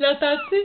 l'entends-tu?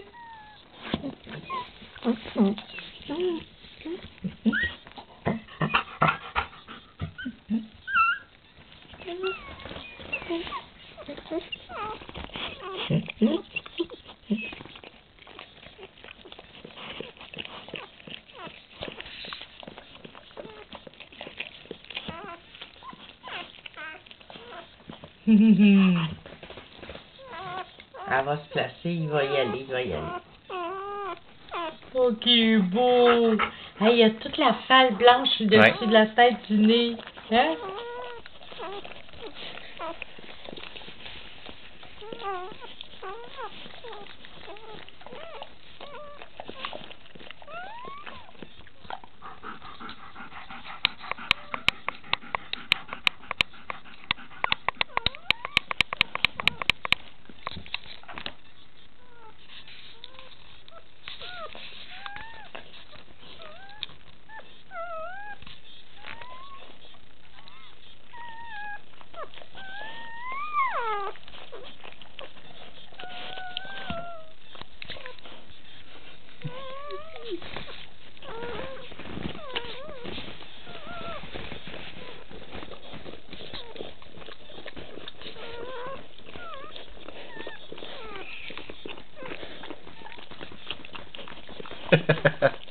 Elle va se placer, il va y aller, il va y aller. Oh, qui est beau! Hey, il y a toute la falle blanche dessus Ouais. de la tête du nez. Hein? Ha ha ha.